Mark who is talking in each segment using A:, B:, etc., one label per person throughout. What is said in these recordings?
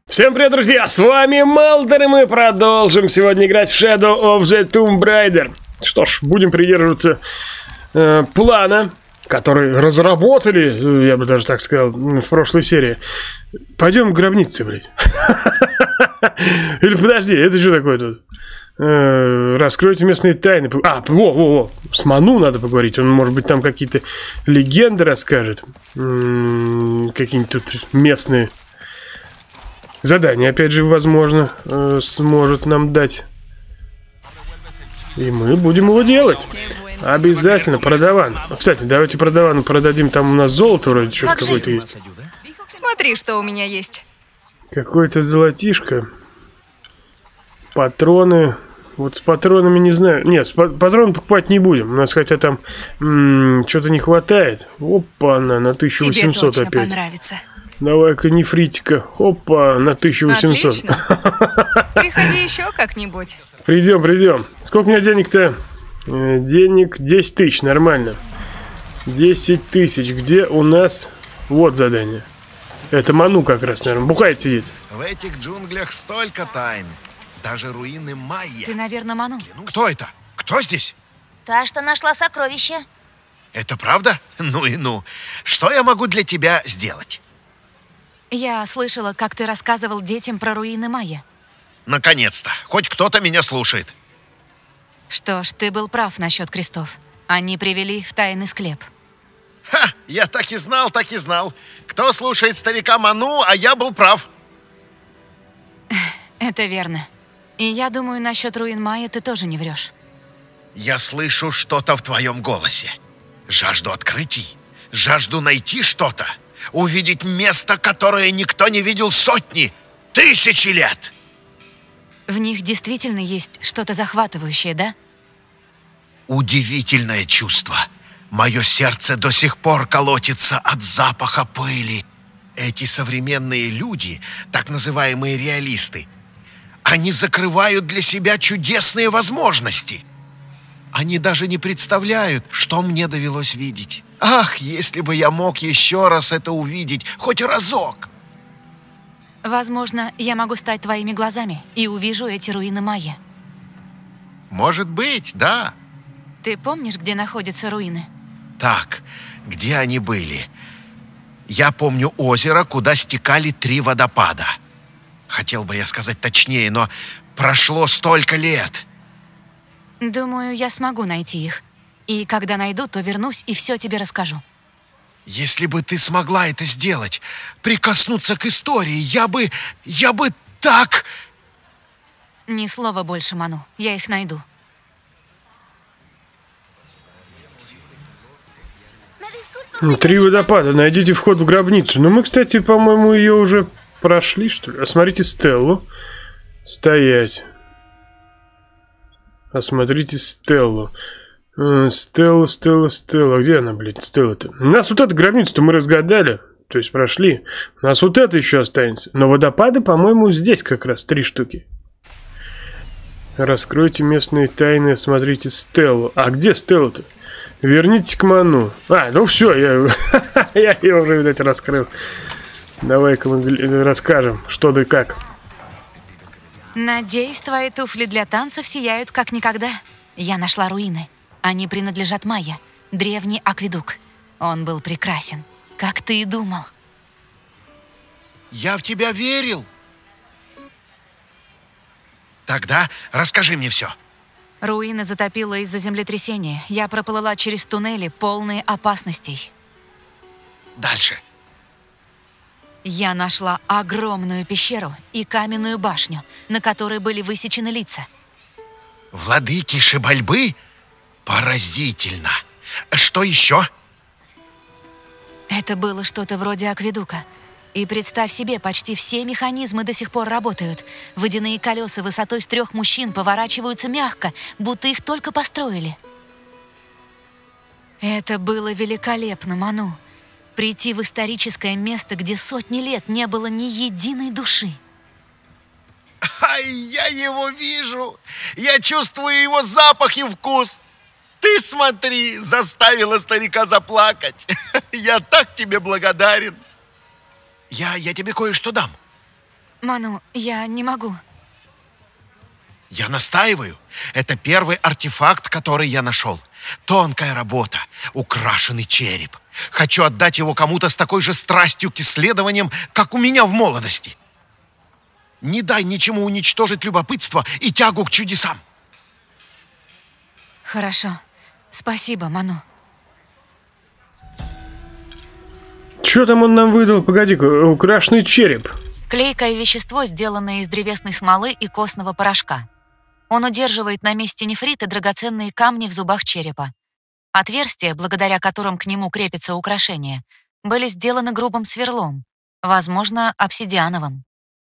A: Всем привет, друзья! С вами Малдер, и мы продолжим сегодня играть в Shadow of the Tomb Raider. Что ж, будем придерживаться плана, который разработали, я бы даже так сказал, в прошлой серии. Пойдем к гробнице, блядь. Или подожди, это что такое тут? Раскройте местные тайны. Во. С Ману надо поговорить. Он, может быть, там какие-то легенды расскажет. Какие-нибудь тут местные задания, опять же, возможно, сможет нам дать. И мы будем его делать. Обязательно. Продаван. Кстати, давайте продавану продадим. Там у нас золото вроде что-то какое-то есть.
B: Смотри, что у меня есть.
A: Какое-то золотишко. Патроны. Вот с патронами не знаю. Нет, патроны покупать не будем. У нас хотя там что-то не хватает. Опа, на 1800
B: тебе точно
A: опять.
B: Понравится.
A: Давай-ка нефритика. Опа, на 1800.
B: Отлично. Приходи еще как-нибудь.
A: Придем. Сколько у меня денег-то? Денег 10 тысяч, нормально. 10 тысяч. Где у нас? Вот задание. Это Ману как раз, наверное. Бухает сидит.
C: В этих джунглях столько тайн. Даже руины майя.
B: Ты, наверное, Ману.
C: Кто это? Кто здесь?
D: Та, что нашла сокровище.
C: Это правда? Ну и ну. Что я могу для тебя сделать?
B: Я слышала, как ты рассказывал детям про руины майя.
C: Наконец-то. Хоть кто-то меня слушает.
B: Что ж, ты был прав насчет крестов. Они привели в тайный склеп.
C: Ха! Я так и знал. Кто слушает старика Ману, а я был прав.
B: Это верно. И я думаю, насчет руин майя ты тоже не врешь.
C: Я слышу что-то в твоем голосе. Жажду открытий. Жажду найти что-то. Увидеть место, которое никто не видел сотни, тысячи лет.
B: В них действительно есть что-то захватывающее, да?
C: Удивительное чувство. Мое сердце до сих пор колотится от запаха пыли. Эти современные люди, так называемые реалисты, они закрывают для себя чудесные возможности. Они даже не представляют, что мне довелось видеть. Ах, если бы я мог еще раз это увидеть, хоть разок.
B: Возможно, я могу стать твоими глазами и увижу эти руины майя.
C: Может быть, да.
B: Ты помнишь, где находятся руины?
C: Так, где они были? Я помню озеро, куда стекали 3 водопада. Хотел бы я сказать точнее, но прошло столько лет.
B: Думаю, я смогу найти их. И когда найду, то вернусь и все тебе расскажу.
C: Если бы ты смогла это сделать, прикоснуться к истории, я бы так...
B: Ни слова больше, Ману. Я их найду.
A: Три водопада. Найдите вход в гробницу. Ну, мы, кстати, по-моему, ее уже прошли, что ли. Осмотрите Стеллу. Стоять. Осмотрите Стеллу. Стелла. Где она, блядь, Стелла-то? У нас вот эту гробницу-то мы разгадали. То есть прошли. У нас вот это еще останется. Но водопады, по-моему, здесь как раз 3 штуки. Раскройте местные тайны, осмотрите Стеллу. А где Стелла-то? Вернитесь к Ману. Ну все, я ее уже, видать, раскрыл. Давай-ка мы расскажем, что да как.
B: Надеюсь, твои туфли для танцев сияют как никогда. Я нашла руины. Они принадлежат майя. Древний акведук. Он был прекрасен, как ты и думал.
C: Я в тебя верил. Тогда расскажи мне все.
B: Руины затопило из-за землетрясения. Я проплыла через туннели, полные опасностей.
C: Дальше.
B: Я нашла огромную пещеру и каменную башню, на которой были высечены лица.
C: Владыки Шибальбы? Поразительно. Что еще?
B: Это было что-то вроде акведука. И представь себе, почти все механизмы до сих пор работают. Водяные колеса высотой с 3 мужчин поворачиваются мягко, будто их только построили. Это было великолепно, Ману. Прийти в историческое место, где сотни лет не было ни единой души.
C: Ай, я его вижу. Я чувствую его запах и вкус. Ты смотри, заставила старика заплакать. Я так тебе благодарен. Я тебе кое-что дам.
B: Ману, я не могу.
C: Я настаиваю. Это первый артефакт, который я нашел. Тонкая работа, украшенный череп. Хочу отдать его кому-то с такой же страстью к исследованиям, как у меня в молодости. Не дай ничему уничтожить любопытство и тягу к чудесам.
B: Хорошо. Спасибо, Ману.
A: Что там он нам выдал? Погоди-ка, украшенный череп.
B: Клейкое вещество, сделанное из древесной смолы и костного порошка. Он удерживает на месте нефрит и драгоценные камни в зубах черепа. Отверстия, благодаря которым к нему крепится украшение, были сделаны грубым сверлом, возможно, обсидиановым.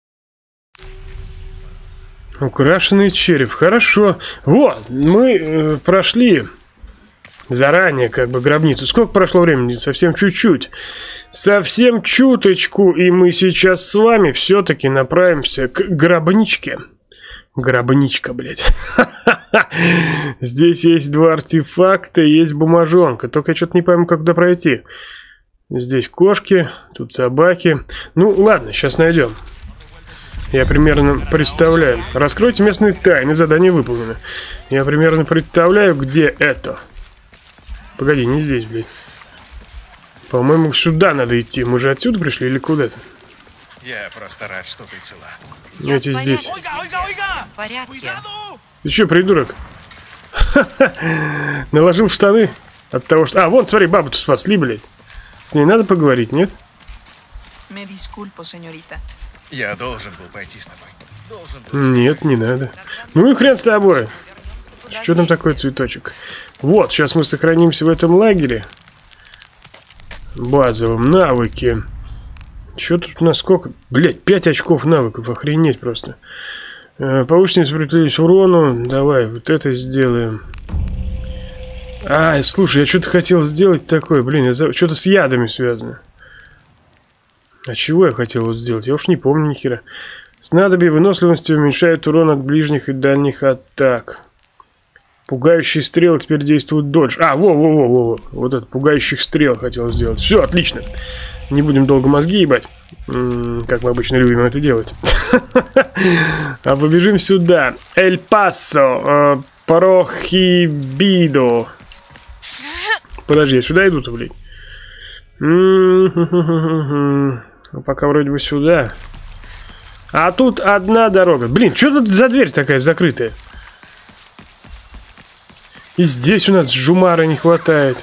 A: Украшенный череп, хорошо. Вот, мы прошли заранее как бы гробницу. Сколько прошло времени? Совсем чуть-чуть. Совсем чуточку, и мы сейчас с вами все-таки направимся к гробничке. Гробничка, блядь. Здесь есть два артефакта, есть бумажонка. Только я что-то не пойму, как туда пройти. Здесь кошки, тут собаки. Ну, ладно, сейчас найдем. Я примерно представляю. Раскройте местные тайны, задание выполнено. Я примерно представляю, где это. Погоди, не здесь, блядь. По-моему, сюда надо идти. Мы же отсюда пришли или куда-то?
E: Я просто рад, что ты цела.
A: Эти здесь.
B: В порядке.
A: Ты что, придурок? Наложил в штаны от того, что... А, вон, смотри, бабу-то спасли, блядь. С ней надо поговорить, нет?
E: Я должен был пойти с тобой.
A: Нет, не надо. Ну и хрен с тобой. Что там такое цветочек? Вот, сейчас мы сохранимся в этом лагере. Базовым навыки. Что тут у нас сколько? Блять, 5 очков навыков. Охренеть просто. Повышенная сопротивляемость урону. Давай, вот это сделаем. А, слушай, я что-то хотел сделать такое. Блин, что-то с ядами связано. А чего я хотел вот сделать? Я уж не помню ни хера. Снадобье выносливости уменьшает урон от ближних и дальних атак. Пугающие стрелы теперь действуют дольше. А, во. Вот это, пугающих стрел хотел сделать. Все, отлично. Не будем долго мозги ебать. Как мы обычно любим это делать. А побежим сюда. Эль-Пасо. Прохибидо. Подожди, я сюда иду-то, блядь. Пока вроде бы сюда. А тут одна дорога. Блин, что тут за дверь такая закрытая? И здесь у нас жумара не хватает.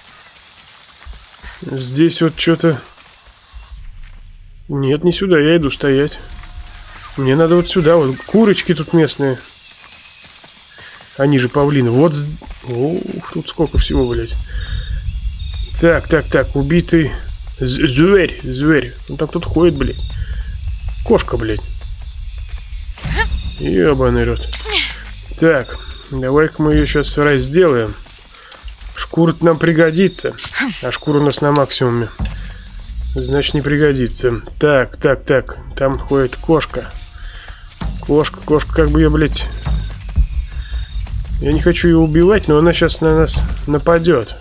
A: Здесь вот что-то... Нет, не сюда, я иду стоять. Мне надо вот сюда, вот курочки тут местные. Они же павлины. Вот... Ух, тут сколько всего, блядь. Так, убитый... Зверь. Он там тут ходит, блядь. Кошка, блядь. Ёбаный рот. Так, давай-ка мы ее сейчас разделаем. Шкура нам пригодится. А шкура у нас на максимуме. Значит, не пригодится. Так. Там ходит кошка. Кошка, как бы я, блядь... Я не хочу ее убивать, но она сейчас на нас нападет.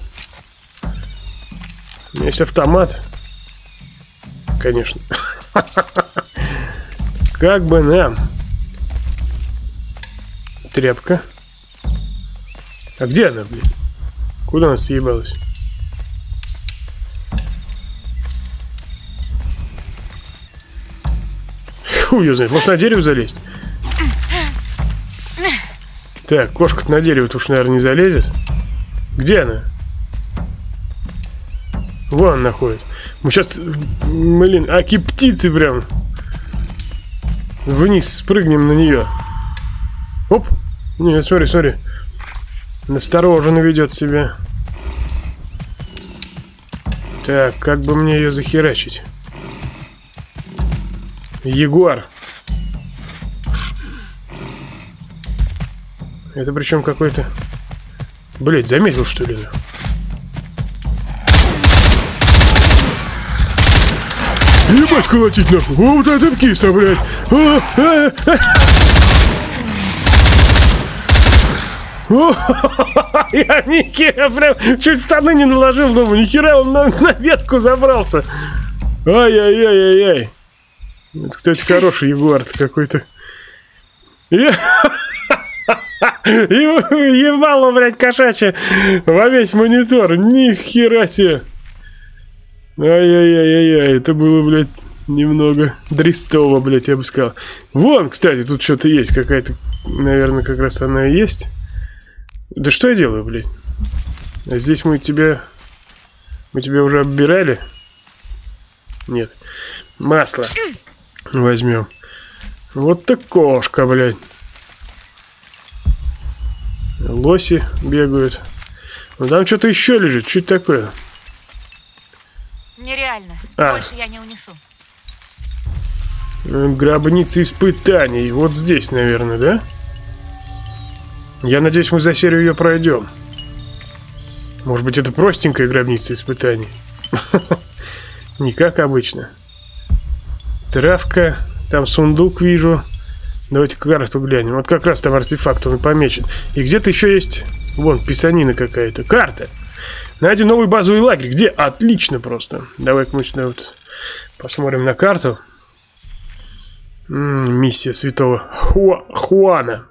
A: У меня есть автомат. Конечно. Как бы нам. Тряпка. А где она, блин? Куда она съебалась? Хуй её знает. Может, на дерево залезть? Так, кошка-то на дерево уж, наверное, не залезет. Где она? Вон она ходит. Мы сейчас, блин, аки птицы прям. Вниз спрыгнем на нее. Оп. Не, смотри. Настороженно ведет себя. Так, как бы мне ее захерачить? Ягуар. Это причем какой-то... Блять, заметил, что ли? Ебать, колотить нахуй! Вот это киса, блядь! Я нихера прям чуть в штаны не наложил, думаю, нихера он на ветку забрался. Ай-яй-яй-яй-яй. Это, кстати, хороший ягуар какой-то. Ебало, блядь, кошачье во весь монитор. Ни хера себе. Ай-яй-яй-яй, это было, блядь, немного дрестово, блядь, я бы сказал. Вон, кстати, тут что-то есть, какая-то, наверное, как раз она и есть. Да что я делаю, блядь? А здесь мы тебя уже оббирали? Нет. Масло возьмем. Вот так кошка, блядь. Лоси бегают. Ну там что-то еще лежит. Что это такое?
B: Нереально. Больше я не унесу.
A: Гробница испытаний. Вот здесь, наверное, да? Я надеюсь, мы за серию ее пройдем. Может быть, это простенькая гробница испытаний? Не как обычно. Травка. Там сундук вижу. Давайте карту глянем. Вот как раз там артефакт, он помечен. И где-то еще есть... Вон, писанина какая-то. Карта. Найди новый базовый лагерь. Где? Отлично просто. Давай-ка мы сюда вот посмотрим на карту. Миссия святого Хуана.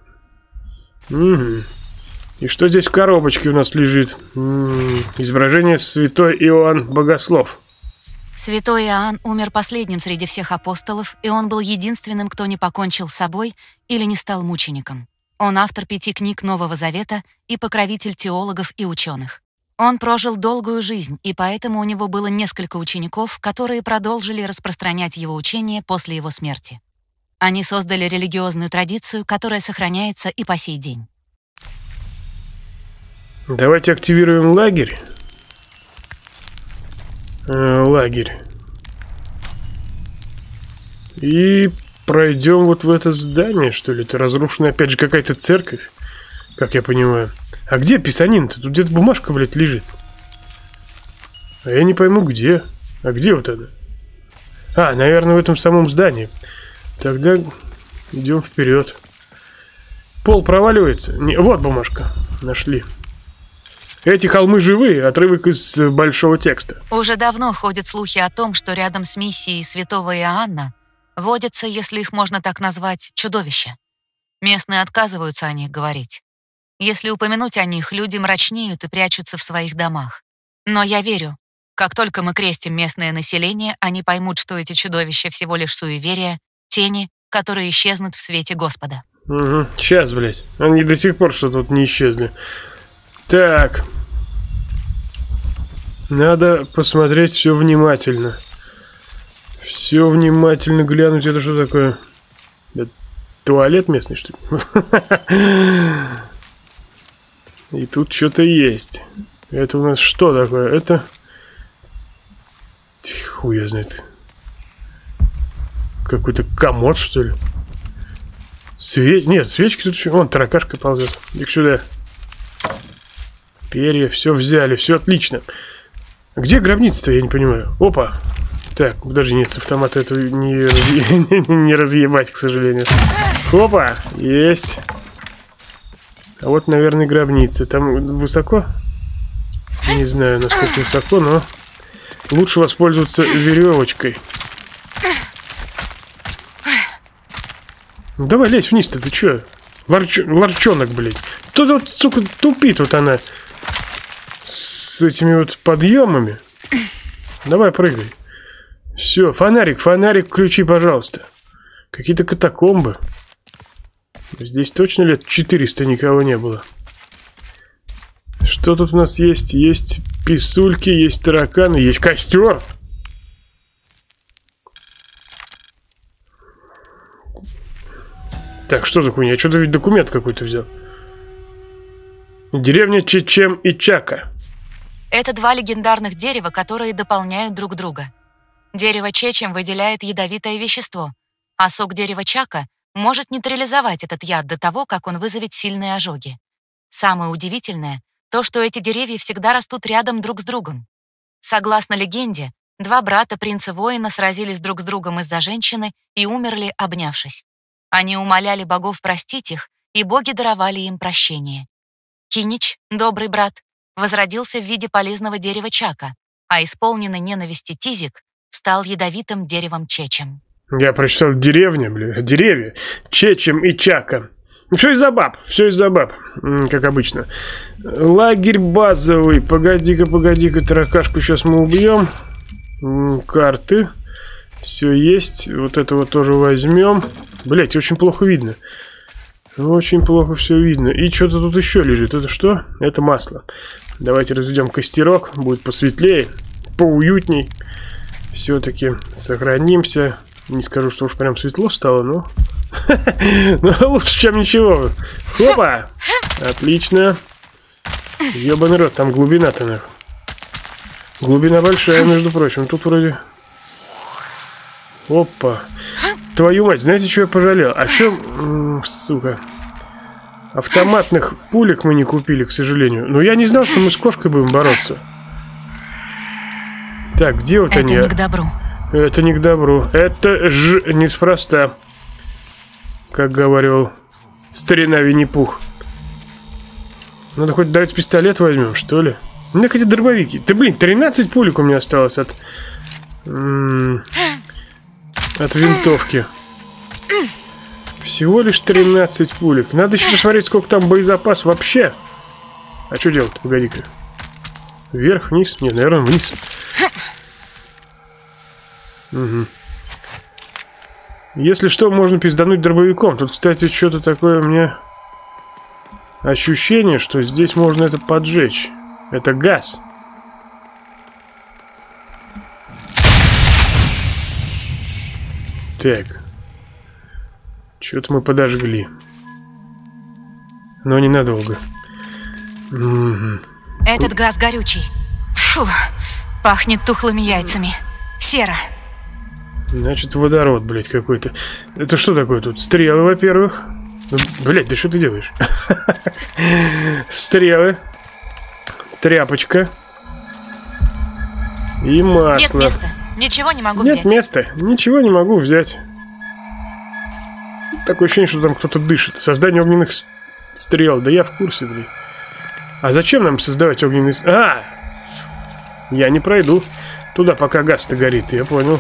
A: И что здесь в коробочке у нас лежит? Изображение святой Иоанн Богослов.
B: Святой Иоанн умер последним среди всех апостолов, и он был единственным, кто не покончил с собой или не стал мучеником. Он автор 5 книг Нового Завета и покровитель теологов и ученых. Он прожил долгую жизнь, и поэтому у него было несколько учеников, которые продолжили распространять его учение после его смерти. Они создали религиозную традицию, которая сохраняется и по сей день.
A: Давайте активируем лагерь. Лагерь. И пройдем вот в это здание, что ли. Это разрушена опять же какая-то церковь, как я понимаю. А где писанин-то? Тут где-то бумажка, блядь, лежит. А я не пойму, где. А где вот она? А, наверное, в этом самом здании. Тогда идем вперед. Пол проваливается. Вот бумажка. Нашли. Эти холмы живые, отрывок из большого текста.
B: Уже давно ходят слухи о том, что рядом с миссией святого Иоанна водятся, если их можно так назвать, чудовища. Местные отказываются о них говорить. Если упомянуть о них, люди мрачнеют и прячутся в своих домах. Но я верю, как только мы крестим местное население, они поймут, что эти чудовища всего лишь суеверия, тени, которые исчезнут в свете Господа.
A: Угу. Сейчас, блядь. Они до сих пор что тут не исчезли. Так. Надо посмотреть все внимательно. Все внимательно глянуть. Это что такое? Это туалет местный, что ли? И тут что-то есть. Это у нас что такое? Это... Хуй я знает. Какой-то комод, что ли? Нет, свечки тут еще... Вон, таракашка ползет. Иди сюда. Перья, все взяли, все отлично. Где гробница-то, я не понимаю. Опа. Так, даже нет, с автомата этого не разъебать, к сожалению. Опа, есть. А вот, наверное, гробница. Там высоко? Не знаю, насколько высоко, но лучше воспользоваться веревочкой. Ну, давай, лезь вниз-то, ты чё? Ларчонок, блядь. Тут вот, сука, тупит вот она. С этими вот подъемами. Давай, прыгай. Все, фонарик, включи, пожалуйста. Какие-то катакомбы. Здесь точно лет 400 никого не было. Что тут у нас есть? Есть писульки, есть тараканы, есть костер. Так, что за хуйня? Что-то ведь документ какой-то взял. Деревня Чечем и Чака.
B: Это 2 легендарных дерева, которые дополняют друг друга. Дерево Чечем выделяет ядовитое вещество, а сок дерева Чака может нейтрализовать этот яд до того, как он вызовет сильные ожоги. Самое удивительное — то, что эти деревья всегда растут рядом друг с другом. Согласно легенде, 2 брата принца-воина сразились друг с другом из-за женщины и умерли, обнявшись. Они умоляли богов простить их, и боги даровали им прощение. Кинич, добрый брат, возродился в виде полезного дерева Чака, а исполненный ненависти Тизик стал ядовитым деревом Чечем.
A: Я прочитал деревня, блин. Деревья. Чечем и Чака. Все из-за баб. Все из-за баб. Как обычно. Лагерь базовый. Погоди-ка, погоди-ка. Таракашку сейчас мы убьем. Карты. Все есть. Вот это вот тоже возьмем. Блять, очень плохо видно. Очень плохо все видно. И что-то тут еще лежит. Это что? Это масло. Давайте разведем костерок. Будет посветлее. Поуютней. Все-таки сохранимся. Не скажу, что уж прям светло стало, но... Ну, лучше, чем ничего. Хопа! Отлично. Ёбаный рот, там глубина-то, нахуй. Глубина большая, между прочим. Тут вроде... Опа. Твою мать, знаете, что я пожалел? А чё, сука... Автоматных пулек мы не купили, к сожалению. Но я не знал, что мы с кошкой будем бороться. Так, где вот они?
B: Это не к добру.
A: Это не к добру. Это ж неспроста. Как говорил старина Винни-Пух. Надо хоть давайте пистолет возьмем, что ли? У меня какие-то дробовики. Да блин, 13 пулек у меня осталось от винтовки. Всего лишь 13 пулек. Надо еще посмотреть, сколько там боезапас вообще. А что делать? Погоди-ка. Вверх, вниз? Нет, наверное, вниз. Угу. Если что, можно пиздануть дробовиком. Тут, кстати, что-то такое у меня ощущение, что здесь можно это поджечь. Это газ. Так. Что-то мы подожгли. Но ненадолго. Угу.
B: Этот газ горючий. Фу, пахнет тухлыми яйцами. Сера.
A: Значит, водород, блядь, какой-то. Это что такое тут? Стрелы, во-первых. Ну, блядь, да что ты делаешь? Стрелы. Тряпочка. И масло.
B: Нет места. Ничего не могу взять.
A: Нет места. Ничего не могу взять. Такое ощущение, что там кто-то дышит. Создание огненных стрел. Да я в курсе, блядь. А зачем нам создавать огненные... Я не пройду туда, пока газ-то горит. Я понял.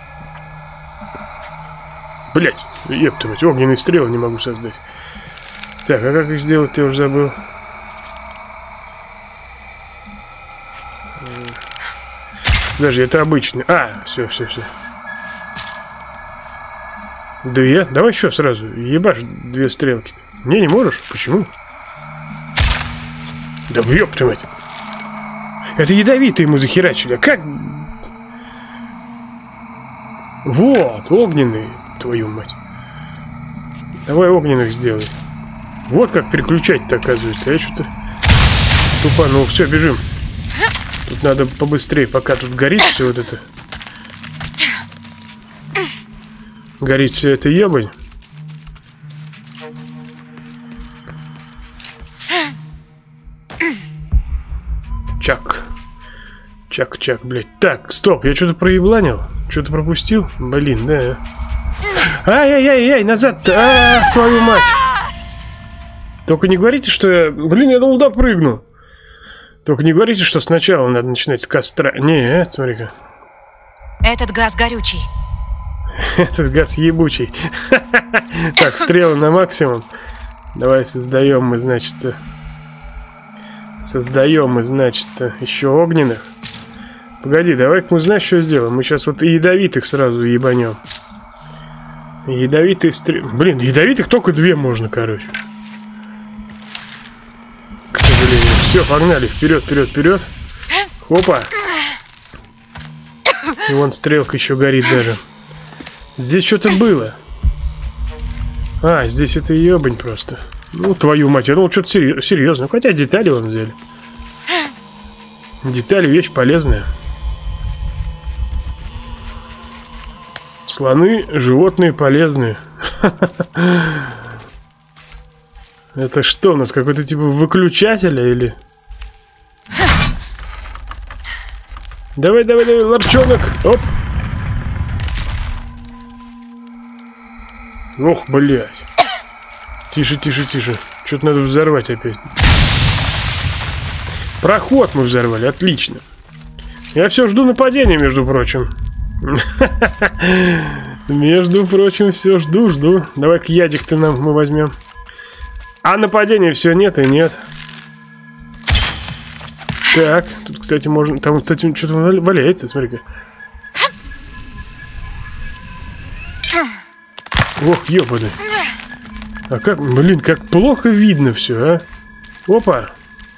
A: Блять, ёпта мать, огненные стрелы не могу создать. Так, а как их сделать, я уже забыл. Даже это обычный. Все. Да я? Давай еще сразу. Ебашь 2 стрелки-то. Не можешь? Почему? Да ёпта мать. Это ядовитые мы захерачили. А как? Вот, огненные. Твою мать. Давай огненных сделай. Вот как переключать-то, оказывается. Я что-то тупанул. Все, бежим. Тут надо побыстрее, пока тут горит все вот это. Горит все это ебань. Чак. Чак, блядь. Так, стоп, я что-то проебланил. Что-то пропустил? Блин, да. Ай-яй-яй, назад-то. Твою мать. Только не говорите, что я... Блин, я туда прыгну. Только не говорите, что сначала надо начинать с костра. Нет, смотри-ка.
B: Этот газ горючий.
A: Этот газ ебучий. Так, стрелы на максимум. Давай создаем мы, значит, еще огненных. Погоди, давай-ка мы, знаешь, что сделаем? Мы сейчас вот и ядовитых сразу ебанем. Ядовитые стрелы. Блин, ядовитых только 2 можно, короче. К сожалению. Все, погнали. Вперед. Хопа. И вон стрелка еще горит даже. Здесь что-то было. Здесь это ебань просто. Ну, твою мать, я думал, что-то серьезно. Хотя детали вон взяли. Детали вещь полезная. Слоны, животные полезные. Это что у нас? Какой-то типа выключателя или... Давай, ларчонок. Оп. Ох, блядь. Тише. Что-то надо взорвать опять. Проход мы взорвали, отлично. Я все жду нападения, между прочим. Между прочим, все жду. Давай-ка ядик-то мы возьмем. А нападения все нет и нет. Так, тут, кстати, можно... Там, кстати, что-то валяется, смотри-ка. Ох, ёбаный. А как, блин, как плохо видно все, а? Опа.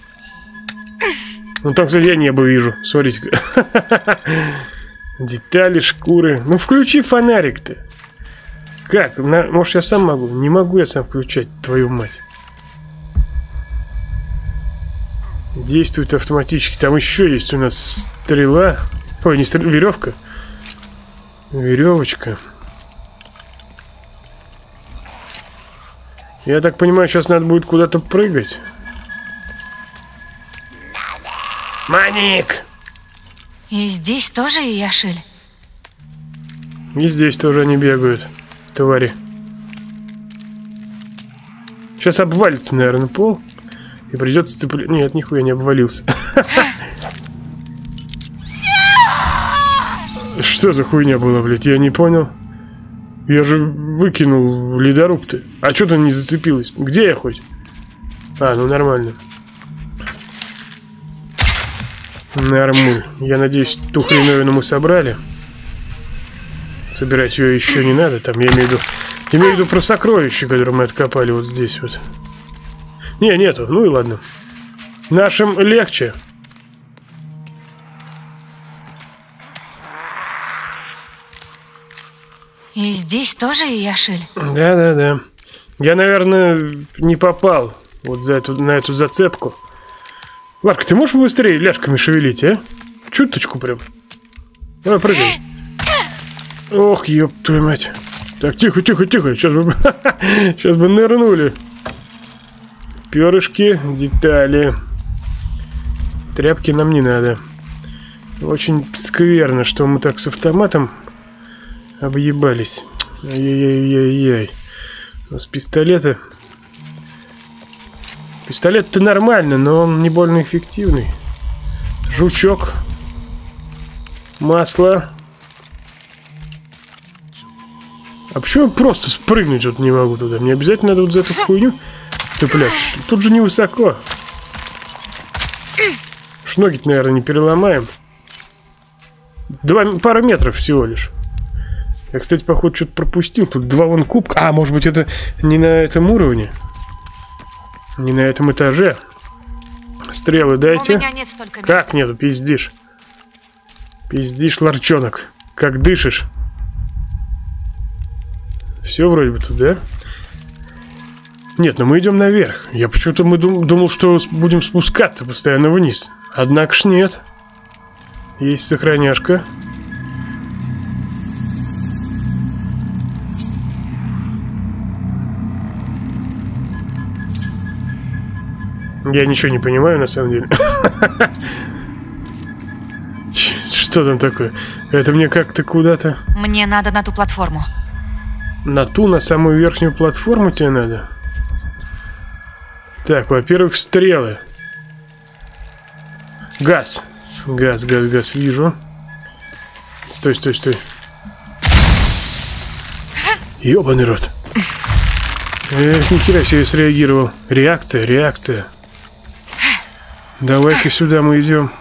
A: Ну там, кстати, я небо вижу. Смотрите-ка. Детали, шкуры. Ну включи фонарик-то. Как? Может я сам могу? Не могу я сам включать, твою мать. Действует автоматически. Там еще есть у нас стрела. Ой, не стрела, веревка. Веревочка. Я так понимаю, сейчас надо будет куда-то прыгать. Маник!
B: И здесь тоже Яшель?
A: И здесь тоже они бегают, твари. Сейчас обвалится, наверное, пол. И придется цеплять. Нет, нихуя не обвалился. Что за хуйня была, блядь? Я не понял. Я же выкинул ледоруб-то. А что-то не зацепилось. Где я хоть? А, ну нормально. Нормуль. Я надеюсь, ту хреновину мы собрали. Собирать ее еще не надо. Там я имею в виду про сокровища, которые мы откопали вот здесь вот. Не, нету. Ну и ладно. Нашим легче.
B: И здесь тоже Яшель?
A: Да. Я, наверное, не попал вот на эту зацепку. Ларка, ты можешь быстрее ляжками шевелить, а? Чуточку прям. Давай, прыгай. Ох, ёб твою мать. Так, тихо. Сейчас бы нырнули. Перышки, детали. Тряпки нам не надо. Очень скверно, что мы так с автоматом объебались. Ай-яй-яй-яй-яй. У нас пистолеты. Пистолет-то нормально, но он не больно эффективный. Жучок. Масло. А почему я просто спрыгнуть вот не могу туда? Мне обязательно надо вот за эту хуйню цепляться. Тут же невысоко. Ноги-то, наверное, не переломаем. Пару метров всего лишь. Я, кстати, походу, что-то пропустил. Тут два вон кубка. А, может быть, это не на этом уровне. Не на этом этаже. Стрелы дайте.
B: У меня нет столько места.
A: Как нету? Пиздишь. Пиздишь, ларчонок. Как дышишь. Все вроде бы тут, да? Нет, но мы идем наверх. Я почему-то думал, что будем спускаться постоянно вниз. Однако ж нет. Есть сохраняшка. Я ничего не понимаю, на самом деле. Что там такое? Это мне как-то куда-то...
B: Мне надо на ту платформу.
A: На самую верхнюю платформу тебе надо? Так, во-первых, стрелы. Газ. Газ, вижу. Стой. Ёбаный рот. Нихера себе среагировал. Реакция. Давай-ка сюда мы идем.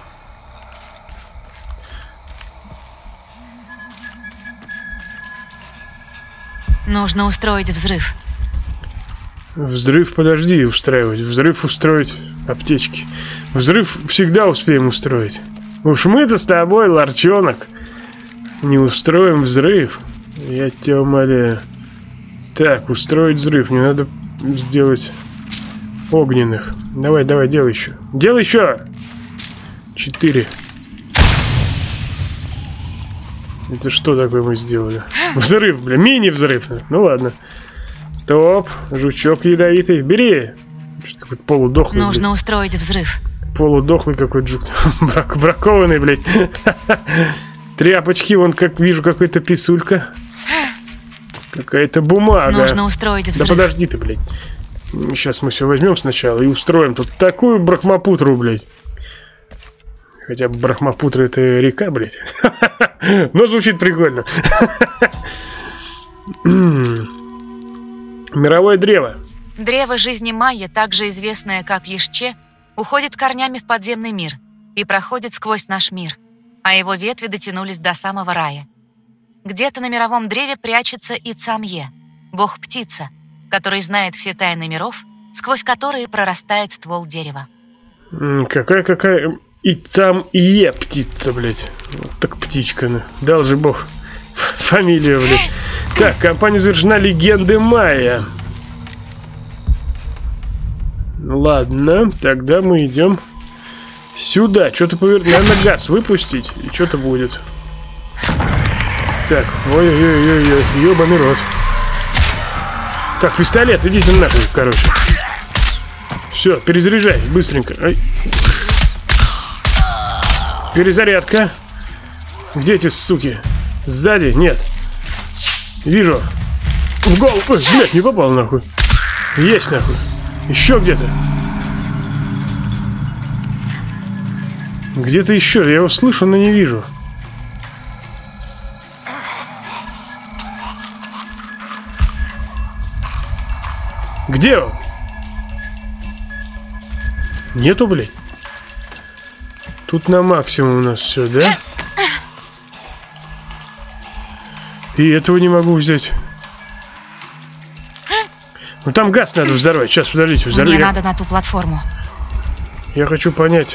B: Нужно устроить взрыв.
A: Взрыв, подожди, устраивать. Взрыв устроить аптечки. Взрыв всегда успеем устроить. Уж мы-то с тобой, ларчонок, не устроим взрыв. Я тебя умоляю. Так, устроить взрыв. Мне надо сделать огненных. Давай, делай еще. Делай еще! 4. Это что такое мы сделали? Взрыв, бля, мини-взрыв. Ну ладно. Стоп, жучок ядовитый. Бери. Какой-то полудохлый.
B: Нужно
A: блядь.
B: устроить взрыв.
A: Полудохлый какой-то жук. Бракованный, блядь. Тряпочки, вон как вижу, какая-то писулька. Какая-то бумага.
B: Нужно устроить взрыв.
A: Да подожди ты, блядь. Сейчас мы все возьмем сначала и устроим тут такую Брахмапутру, блядь. Хотя бы Брахмапутра это река, блядь. Но звучит прикольно. Мировое древо.
B: Древо жизни Майя, также известное как Ешче, уходит корнями в подземный мир и проходит сквозь наш мир, а его ветви дотянулись до самого рая. Где-то на мировом древе прячется Ицамье, бог-птица, который знает все тайны миров, сквозь которые прорастает ствол дерева.
A: Какая Ицамье птица, блядь. Вот так птичка, ну. Дал же бог фамилию, блядь. Так, компания завершена легенды Майя. Ладно, тогда мы идем сюда. Что-то наверное, газ выпустить, и что-то будет. Так, ой-ой-ой-ой, ёбаный рот. Так, пистолет, идите нахуй, короче. Все, перезаряжай, быстренько. Ай. Перезарядка. Где эти суки? Сзади? Нет. Вижу. В голову. Ой, блядь, не попал нахуй. Есть нахуй. Еще где-то. Где-то еще. Я его слышу, но не вижу. Где он? Нету, блядь. Тут на максимум у нас все, да? И этого не могу взять. Ну там газ надо взорвать. Сейчас, подождите, взорвать.
B: Мне надо на ту платформу.
A: Я хочу понять.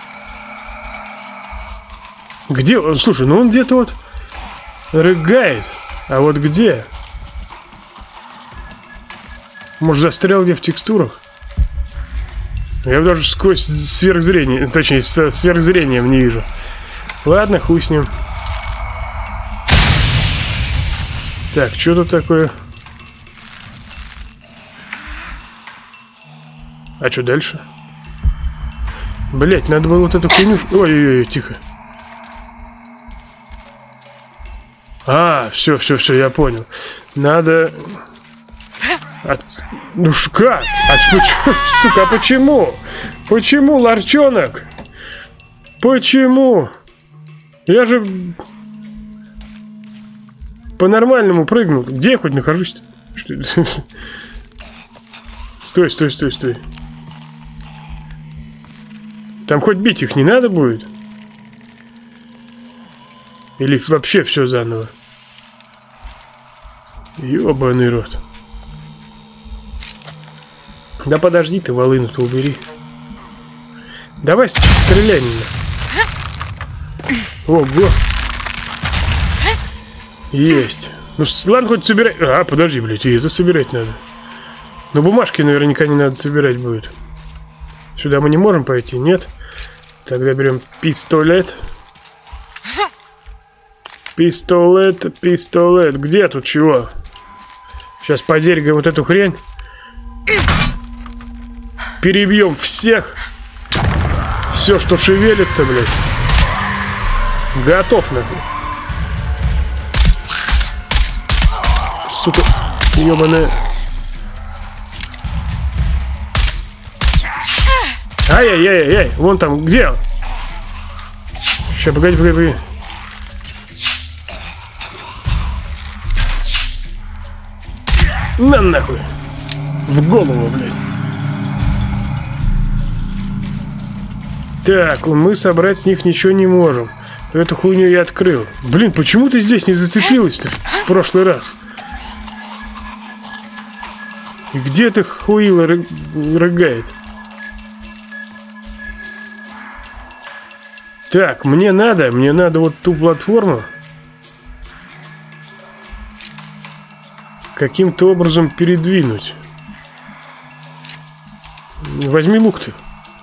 A: Где он? Слушай, ну он где-то вот рыгает. А вот где? Может, застрял где в текстурах? Я даже сквозь сверхзрение, точнее, с сверхзрением не вижу. Ладно, хуй с ним. Так, что тут такое? А что дальше? Блять, надо было вот эту хуйню... Ой-ой-ой, тихо. А, все, я понял. Надо... Ну как? Сука, а почему? Почему, ларчонок? Почему? Я же... По-нормальному прыгнул. Где я хоть нахожусь-то? Стой. Там хоть бить их не надо будет? Или вообще все заново? Ёбаный рот. Да подожди ты, волыну-то убери. Давай стреляй меня. Ого. Есть. Ну ладно, хоть собирай. А, подожди, блядь, и это собирать надо. Но бумажки наверняка не надо собирать будет. Сюда мы не можем пойти, нет? Тогда берем пистолет. Пистолет. Где тут чего? Сейчас подергаем вот эту хрень. Перебьем всех. Все, что шевелится, блядь. Готов, нахуй. Сука, ебаная. Ай-яй-яй-яй. Вон там, где он? Сейчас, погоди. На нахуй. В голову, блядь. Так, мы собрать с них ничего не можем. Эту хуйню я открыл. Блин, почему ты здесь не зацепилась-то в прошлый раз? И где ты хуила рыгает? Так, мне надо вот ту платформу каким-то образом передвинуть. Возьми лук ты.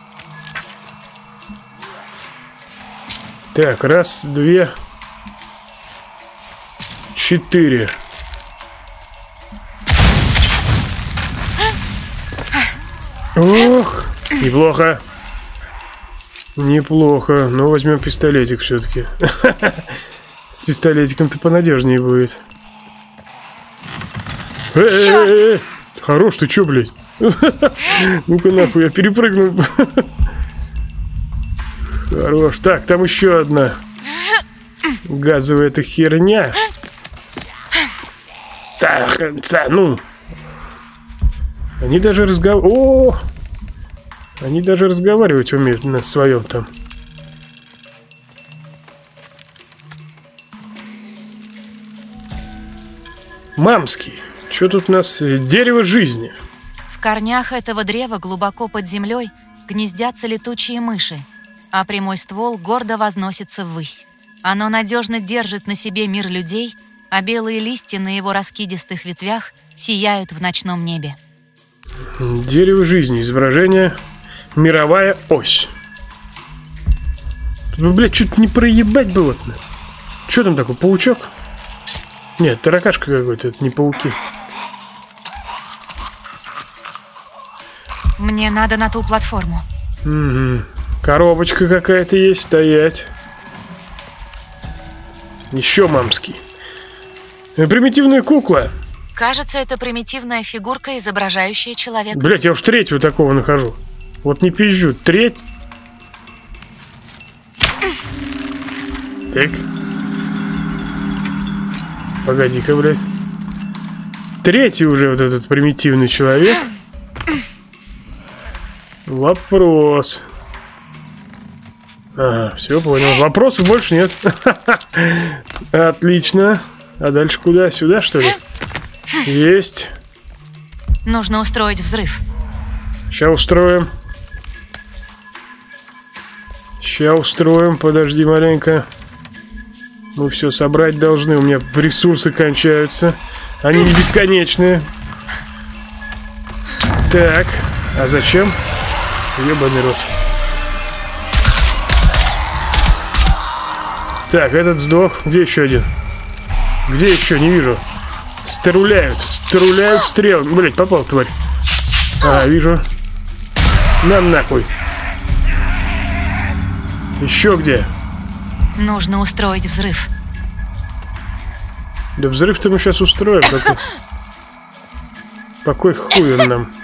A: Так, раз, две, 4. Ох, неплохо. Неплохо. Но возьмем пистолетик все-таки. С пистолетиком-то понадежнее будет. Хорош, ты че, блядь? Ну-ка нахуй, я перепрыгнул. Хорош. Так, там еще одна газовая эта херня. Ну. Они даже разговаривают. О! Они даже разговаривать умеют на своем там. Мамский. Что тут у нас? Дерево жизни.
B: В корнях этого древа глубоко под землей гнездятся летучие мыши, а прямой ствол гордо возносится ввысь. Оно надежно держит на себе мир людей, а белые листья на его раскидистых ветвях сияют в ночном небе.
A: Дерево жизни. Изображение. Мировая ось. Ну, блядь, что-то не проебать было. Что там такое? Паучок? Нет, таракашка какой-то, это не пауки.
B: Мне надо на ту платформу.
A: Угу. Коробочка какая-то есть, стоять. Еще мамский. Примитивная кукла.
B: Кажется, это примитивная фигурка, изображающая человека.
A: Блять, я уж третьего такого нахожу. Вот не пизжу. Треть. Так. Погоди-ка, блядь. Третий уже вот этот примитивный человек. Вопрос. Ага, все, понял. Вопросов больше нет. Отлично. А дальше куда? Сюда, что ли? Есть.
B: Нужно устроить взрыв.
A: Сейчас устроим. Сейчас устроим. Подожди маленько. Мы все собрать должны. У меня ресурсы кончаются. Они не бесконечные. Так. А зачем? Ебаный рот. Так, этот сдох. Где еще один? Где еще? Не вижу. Струляют. Струляют стрелы. Блять, попал, тварь. А, вижу. Нам нахуй. Еще где?
B: Нужно устроить взрыв.
A: Да взрыв-то мы сейчас устроим. Какой хуй он нам?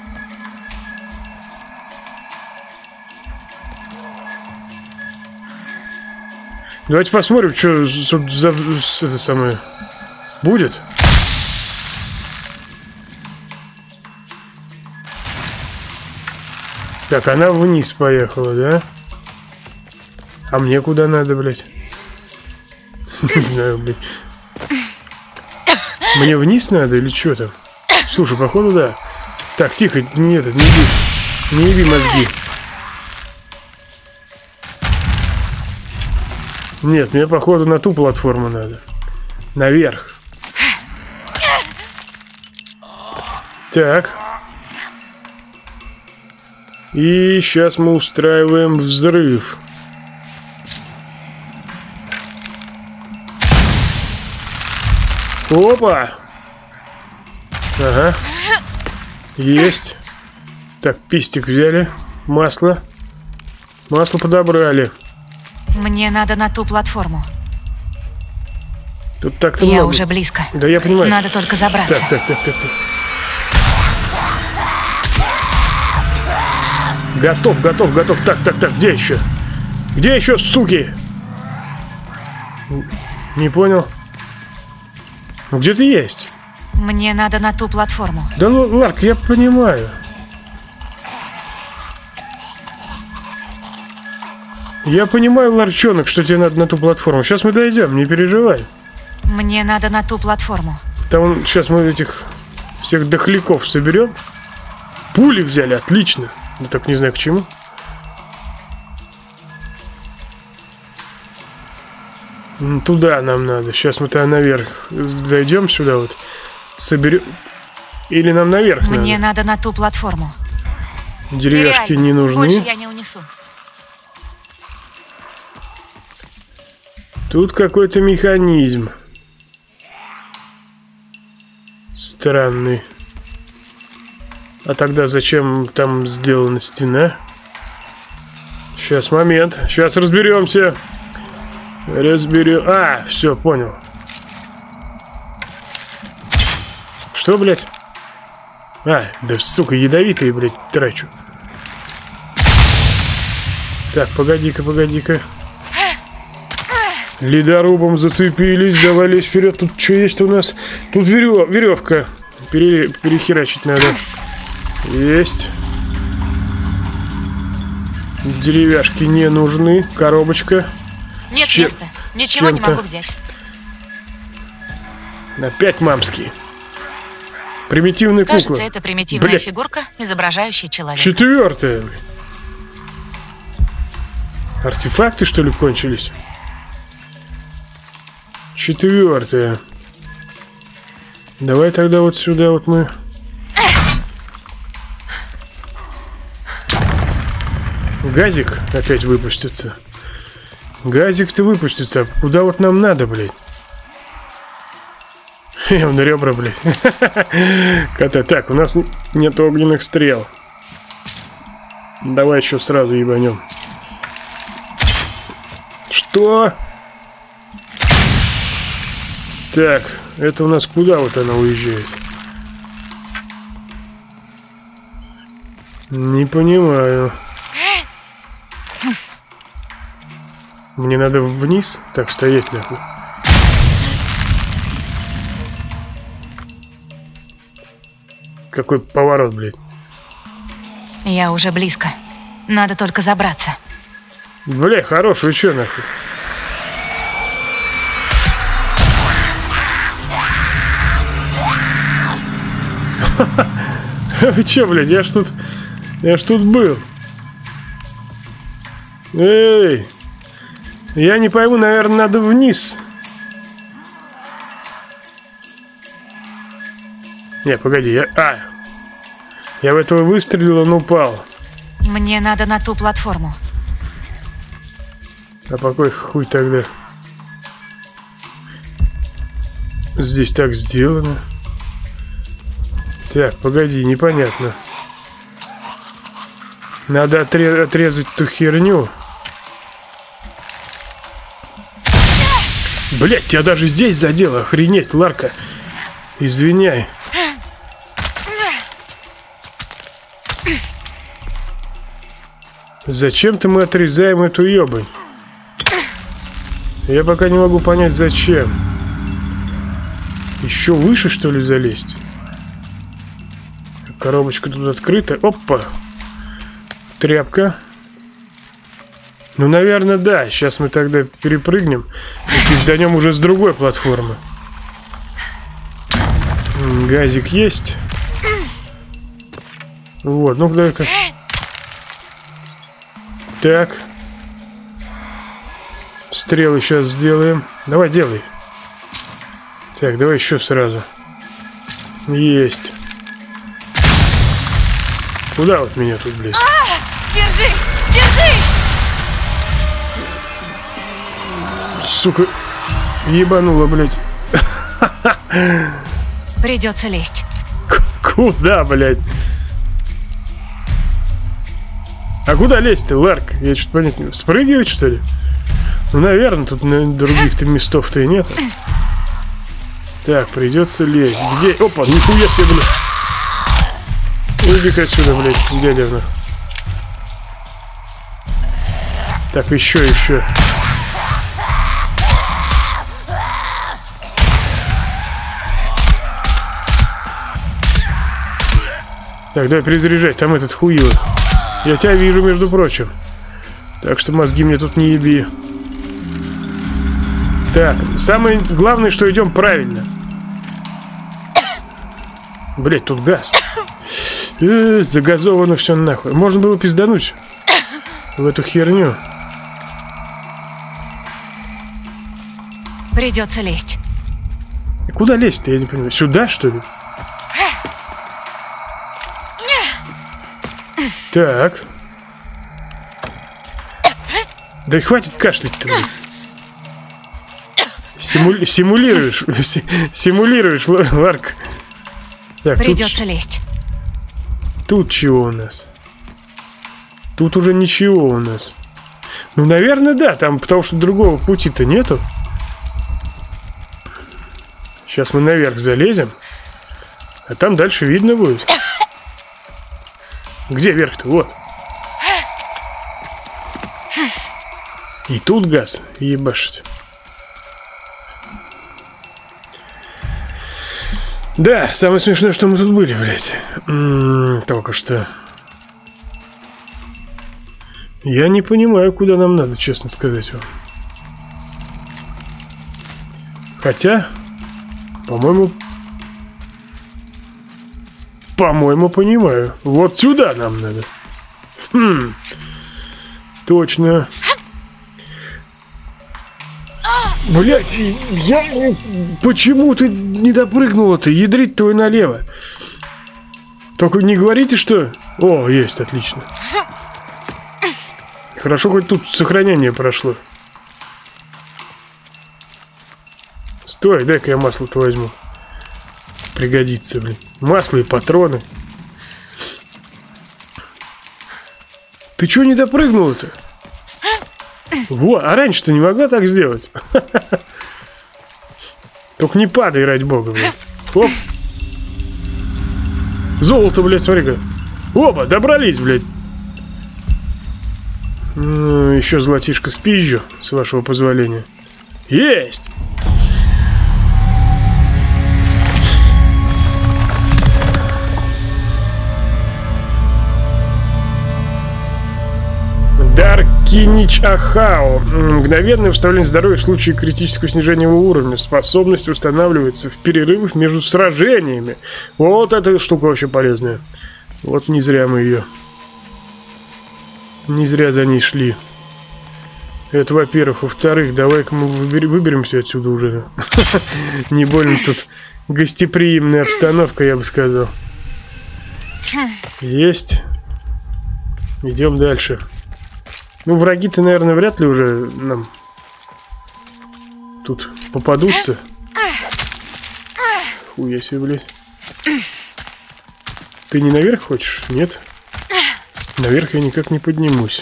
A: Давайте посмотрим, что за это самое будет. Так, она вниз поехала, да? А мне куда надо, блядь? Не знаю, блядь. Мне вниз надо или что там? Слушай, походу, да. Так, тихо, не этот, не еби. Не еби мозги. Нет, мне, походу, на ту платформу надо. Наверх. Так. И сейчас мы устраиваем взрыв. Опа! Ага. Есть. Так, пистик взяли. Масло. Масло подобрали.
B: Мне надо на ту платформу.
A: Тут так-то
B: Я
A: много.
B: уже близко.
A: Да я понимаю.
B: Надо только забраться.
A: Так. Готов. Так, где еще? Где еще, суки? Не понял. Ну, где ты есть?
B: Мне надо на ту платформу.
A: Да, Ларк, я понимаю. Я понимаю, Ларчонок, что тебе надо на ту платформу. Сейчас мы дойдем, не переживай.
B: Мне надо на ту платформу.
A: Там сейчас мы этих всех дохляков соберем. Пули взяли, отлично. Да так не знаю к чему. Туда нам надо. Сейчас мы там наверх дойдем сюда вот. Соберем. Или нам наверх надо?
B: Мне надо на ту платформу.
A: Деревяшки не нужны.
B: Больше я не унесу.
A: Тут какой-то механизм. Странный. А тогда зачем там сделана стена? Сейчас, момент. Сейчас разберемся. А, все, понял. Что, блядь? А, да, сука, ядовитые, блядь, трачу. Так, погоди-ка. Ледорубом зацепились, давай лезь вперед. Тут что есть у нас? Тут веревка. Перехерачить надо. Есть. Деревяшки не нужны. Коробочка.
B: Нет места. Ничего не могу взять.
A: Опять мамский. Примитивная кукла.
B: Кажется, это примитивная фигурка, изображающая человека.
A: 4-е. Артефакты, что ли, кончились? 4-е. Давай тогда вот сюда вот мы. Газик опять выпустится. Газик-то выпустится. Куда вот нам надо, блядь? На ребра, блядь. Кота. Так, у нас нет огненных стрел. Давай еще сразу ебанем. Что? Так, это у нас куда вот она уезжает? Не понимаю. Мне надо вниз? Так, стоять нахуй. Какой поворот, блядь.
B: Я уже близко. Надо только забраться.
A: Бля, хорош, вы чё нахуй? Вы чё, блядь, я ж тут был. Эй! Я не пойму, наверное, надо вниз. Не, погоди, я в этого выстрелил, он упал.
B: Мне надо на ту платформу.
A: А по какой хуй тогда? Здесь так сделано. Так, погоди, непонятно. Надо отрезать ту херню. Блять, тебя даже здесь задело, охренеть, Ларка. Извиняй. Зачем-то мы отрезаем эту ебань. Я пока не могу понять, зачем. Еще выше, что ли, залезть? Коробочка тут открыта. Опа. Тряпка. Ну, наверное, да. Сейчас мы тогда перепрыгнем и пизданем уже с другой платформы. Газик есть. Вот, ну дай-ка. Так. Стрелы сейчас сделаем. Давай, делай. Так, давай еще сразу. Есть. Куда вот меня тут, блядь?
B: Держись! Держись!
A: Сука. Ебанула, блядь.
B: Придется лезть.
A: Куда, блядь? А куда лезть-то, Ларк? Я что-то понять не могу. Спрыгивать, что ли? Ну, наверное, тут других-то местов-то и нет. Так, придется лезть. Где? Опа, нихуя себе, блядь. Иди-ка отсюда, блядь, дядя. Так, еще. Так, давай перезаряжать, там этот хуёвый. Я тебя вижу, между прочим. Так что мозги мне тут не еби. Так, самое главное, что идем правильно. Блять, тут газ. Загазовано все нахуй. Можно было пиздануть в эту херню.
B: Придется лезть.
A: И куда лезть-то, я не понимаю. Сюда, что ли? Так. Да и хватит кашлять-то, блядь. Симулируешь, Ларк. Так,
B: придется лезть.
A: Тут чего у нас? Тут уже ничего у нас. Ну, наверное, да, там, потому что другого пути-то нету. Сейчас мы наверх залезем. А там дальше видно будет. Где верх-то? Вот. И тут газ ебашить. Да, самое смешное, что мы тут были, блядь. Только что. Я не понимаю, куда нам надо, честно сказать вам. Хотя, по-моему, понимаю. Вот сюда нам надо. Точно. Блять, я... Почему ты не допрыгнула-то? Ядрить твой налево. Только не говорите, что... О, есть, отлично. Хорошо, хоть тут сохранение прошло. Стой, дай-ка я масло-то возьму. Пригодится, блин. Масло и патроны. Ты чего не допрыгнула-то? Во, а раньше-то не могла так сделать? Только не падай, ради бога, блядь. Оп. Золото, блядь, смотри-ка. Оба, добрались, блядь. Еще золотишко спизжу, с вашего позволения. Есть! Даркинич Ахао. Мгновенное восстановление здоровья в случае критического снижения его уровня. Способность устанавливается в перерывах между сражениями. Вот эта штука вообще полезная. Вот не зря мы ее... Не зря за ней шли. Это, во-первых. Во-вторых, давай-ка мы выберемся отсюда уже. Не больно тут гостеприимная обстановка, я бы сказал. Есть. Идем дальше. Ну, враги-то, наверное, вряд ли уже нам тут попадутся. Хуя себе, блядь. Ты не наверх хочешь? Нет? Наверх я никак не поднимусь.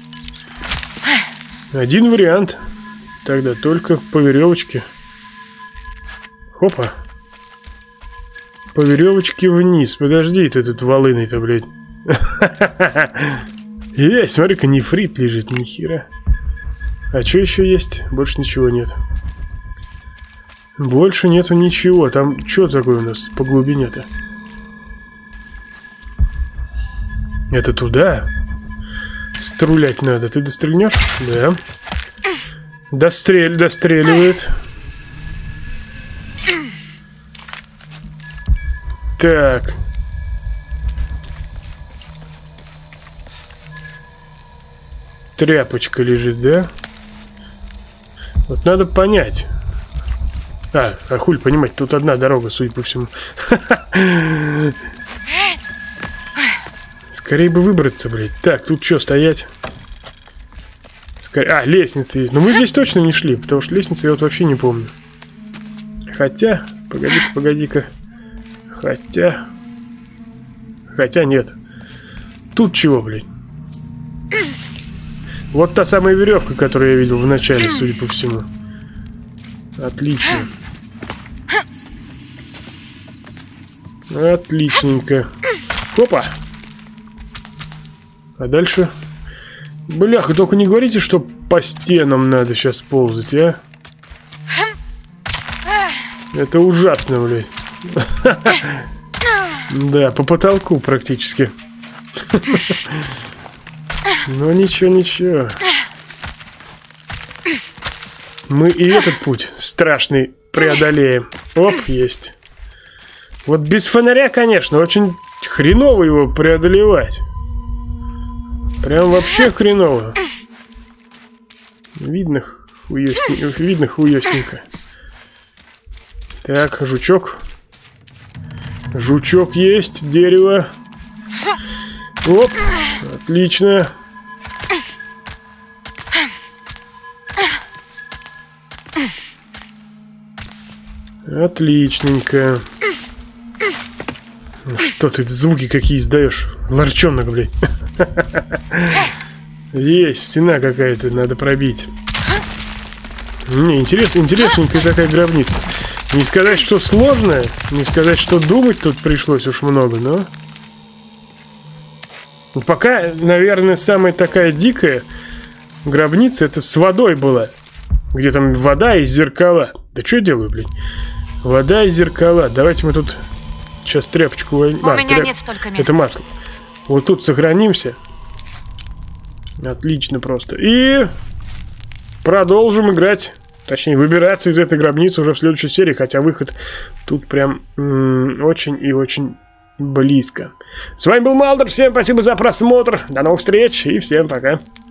A: Один вариант. Тогда только по веревочке. Хопа. По веревочке вниз. Подожди, ты тут волыной-то, блядь. Есть, смотри-ка, нефрит лежит, нихера. А что еще есть? Больше ничего нет. Больше нету ничего. Там что такое у нас по глубине-то? Это туда? Стрелять надо. Ты дострельнешь? Да. Достреливает. Так. Тряпочка лежит, да? Вот надо понять. А хуй понимать, тут одна дорога, судя по всему. Скорее бы выбраться, блядь. Так, тут что, стоять? А, лестница есть. Но мы здесь точно не шли, потому что лестницу я вот вообще не помню. Хотя, погоди-ка. Хотя нет. Тут чего, блядь? Вот та самая веревка, которую я видел в начале, судя по всему. Отлично. Отличненько. Опа! А дальше... Бляха, только не говорите, что по стенам надо сейчас ползать, а? Это ужасно, блядь. Да, по потолку практически. Ну ничего. Мы и этот путь страшный преодолеем. Оп, есть. Вот без фонаря, конечно, очень хреново его преодолевать. Прям вообще хреново. Видно хуёстенько. Так, жучок. Жучок есть, дерево. Оп, отлично. Отличненько. Что ты, звуки какие издаешь? Ларчонок, блядь. Есть, стена какая-то, надо пробить. Не, интересненькая такая гробница. Не сказать, что сложная, не сказать, что думать тут пришлось уж много, но... Пока, наверное, самая такая дикая гробница, это с водой была. Где там вода и зеркала. Да что я делаю, блядь? Вода и зеркала. Давайте мы тут сейчас тряпочку...
B: У меня нет столько места.
A: Это масло. Вот тут сохранимся. Отлично просто. И продолжим играть. Точнее, выбираться из этой гробницы уже в следующей серии. Хотя выход тут прям очень и очень близко. С вами был Малдер. Всем спасибо за просмотр. До новых встреч и всем пока.